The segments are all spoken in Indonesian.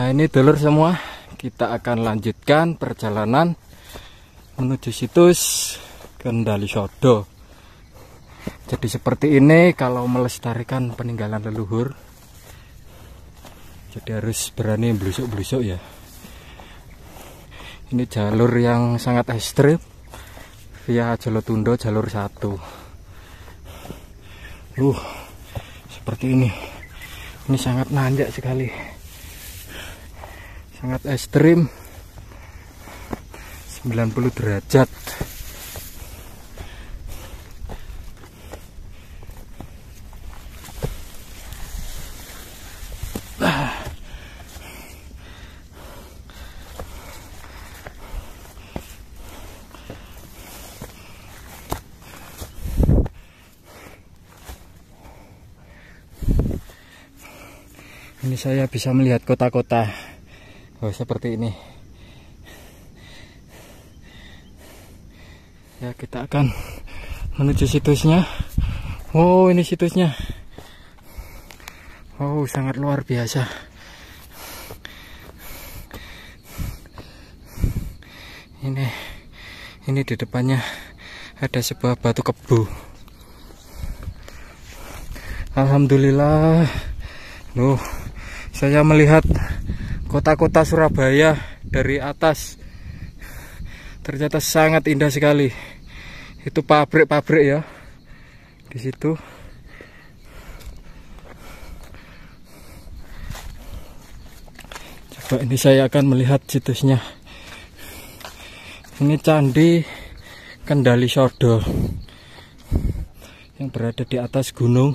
Nah ini dulur semua, kita akan lanjutkan perjalanan menuju situs Kendali Sodo. Jadi seperti ini kalau melestarikan peninggalan leluhur. Jadi harus berani blusuk-blusuk ya. Ini jalur yang sangat ekstrim via Jolotundo jalur 1. Seperti ini. Ini sangat nanjak sekali. Sangat ekstrim. 90 derajat. Ini saya bisa melihat kota-kota. Oh, seperti ini. Ya, kita akan menuju situsnya. Oh, ini situsnya. Oh, sangat luar biasa. Ini di depannya ada sebuah batu kebu. Alhamdulillah. Saya melihat kota-kota Surabaya dari atas. Ternyata sangat indah sekali. Itu pabrik-pabrik ya. Di situ. Coba ini saya akan melihat situsnya. Ini Candi Kendali Sodo yang berada di atas gunung.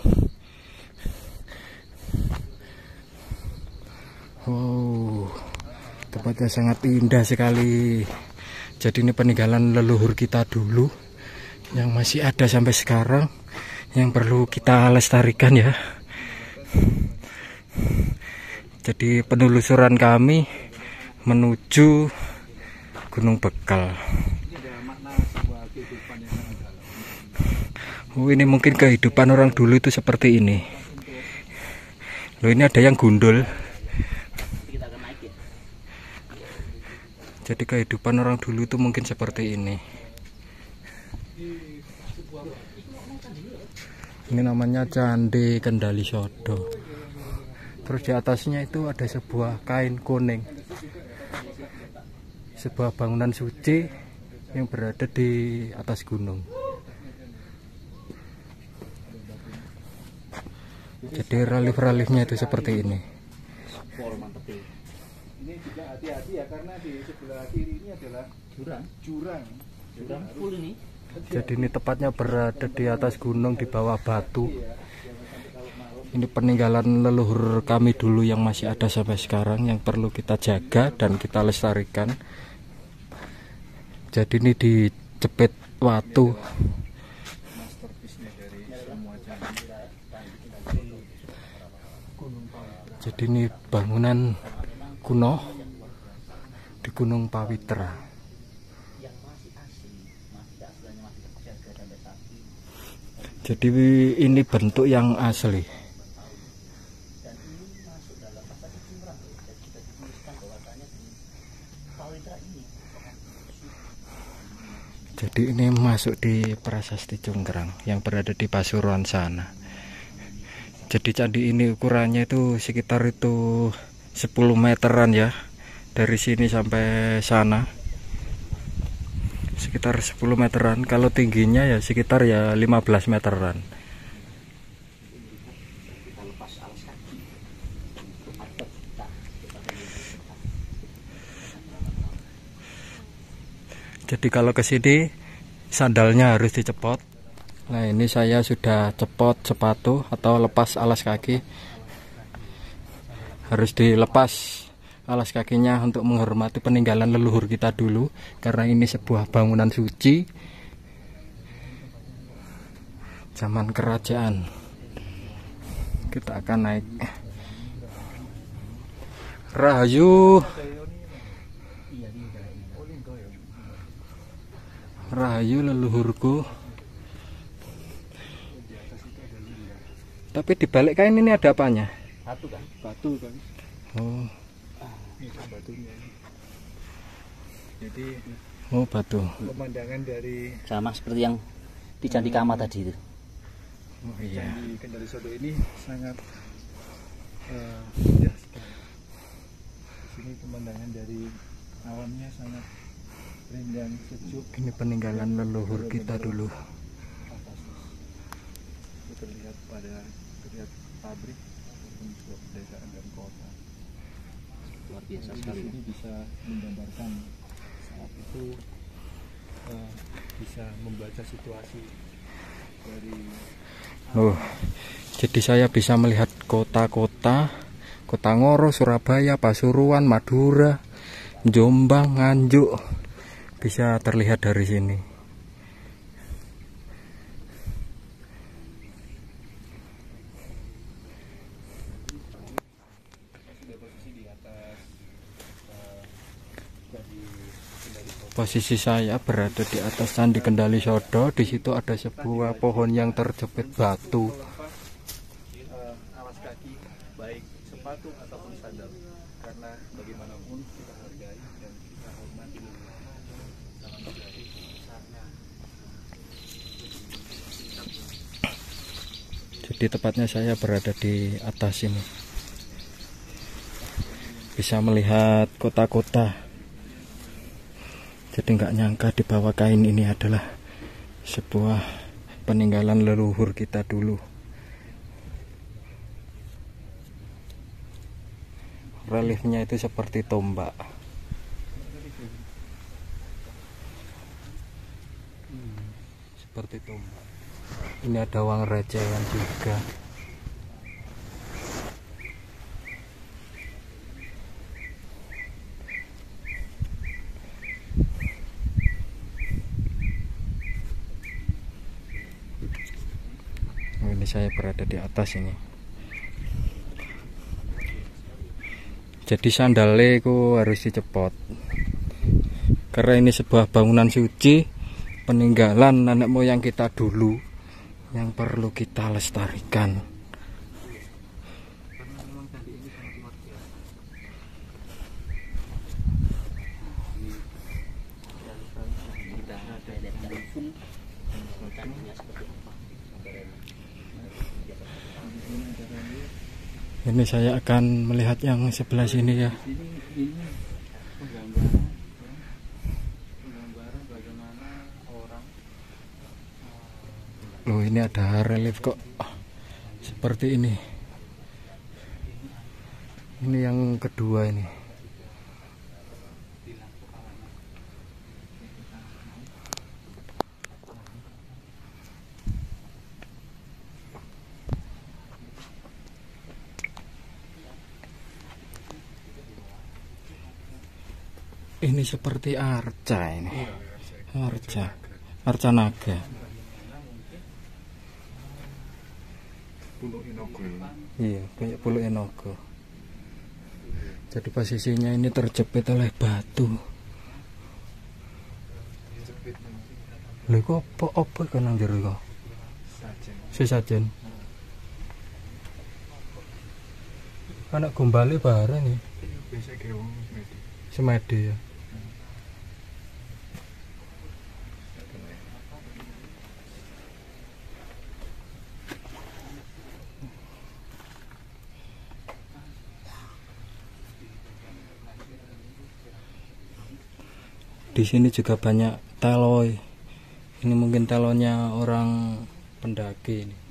Oh, tempatnya sangat indah sekali. Jadi ini peninggalan leluhur kita dulu yang masih ada sampai sekarang, yang perlu kita lestarikan ya. Jadi penelusuran kami menuju Gunung Bekal. Oh, ini mungkin kehidupan orang dulu itu seperti ini. Loh, ini ada yang gundul. Jadi kehidupan orang dulu itu mungkin seperti ini. Ini namanya Candi Kendali Sodo. Terus di atasnya itu ada sebuah kain kuning. Sebuah bangunan suci yang berada di atas gunung. Jadi relief-reliefnya itu seperti ini. Ini juga hati-hati ya, karena di sebelah kiri ini adalah jurang full ini. Jadi ini tepatnya berada di atas gunung di bawah batu. Ini peninggalan leluhur kami dulu yang masih ada sampai sekarang, yang perlu kita jaga dan kita lestarikan. Jadi ini dijepit watu. Jadi ini bangunan kuno di Gunung Pawitra. Jadi ini bentuk yang asli. Jadi ini masuk di Prasasti Cungkrang yang berada di Pasuruan sana. Jadi candi ini ukurannya itu sekitar itu 10 meteran ya, dari sini sampai sana sekitar 10 meteran. Kalau tingginya ya sekitar ya 15 meteran. Jadi kalau ke sini sandalnya harus dicepot. Nah ini saya sudah cepot sepatu atau lepas alas kaki. Harus dilepas alas kakinya untuk menghormati peninggalan leluhur kita dulu, karena ini sebuah bangunan suci zaman kerajaan. Kita akan naik. Rahayu, rahayu leluhurku. Tapi di balik kain ini ada apanya? Batu kan? Batu kan. Oh. Ini batunya. Jadi Oh, batu. pemandangan dari Sama seperti yang di Candi Kama tadi itu. Oh iya. Candi Kendari Sodo ini sangat indah sekali. Di sini pemandangan dari alamnya sangat rindang, sejuk. Ini peninggalan leluhur kita dulu. Fantastis. Itu terlihat pabrik ataupun sebuah pedesaan dan kota. Luar biasa Jadi sekali. di sini bisa menggambarkan saat itu bisa membaca situasi dari Oh, jadi saya bisa melihat kota-kota, Kota Ngoro, Surabaya, Pasuruan, Madura, Jombang, Nganjuk, bisa terlihat dari sini. sudah posisi di atas Candi Kendari Sodo. Posisi saya berada di atas Candi Kendali Sodo. Di situ ada sebuah pohon yang terjepit batu. Melepas alas kaki baik sepatu ataupun sandal, karena bagaimanapun kita hargai dan kita hormati salam dari besarnya. Jadi tepatnya saya berada di atas ini. Bisa melihat kota-kota. Jadi nggak nyangka di bawah kain ini adalah sebuah peninggalan leluhur kita dulu. Reliefnya itu seperti tombak. Seperti tombak. Ini ada uang recehan juga. Oh, ini saya berada di atas ini. Jadi sandalnya ku harus dicepot. Karena ini sebuah bangunan suci, peninggalan nenek moyang kita dulu yang perlu kita lestarikan. Ini saya akan melihat yang sebelah sini ya. Ini penggambaran bagaimana orang Loh, ini ada relief kok seperti ini. Ini yang kedua ini. Ini seperti arca ini. Arca naga. Pulau Inogo. Iya, kayak Pulau Enogo. Jadi posisinya ini terjepit oleh batu. Lha kok apa kan nang jero kok? Sesajen. Anak gombale bareng nih. Biasa gewong Semede ya. Di sini juga banyak teloy. Ini mungkin telonya orang pendaki ini.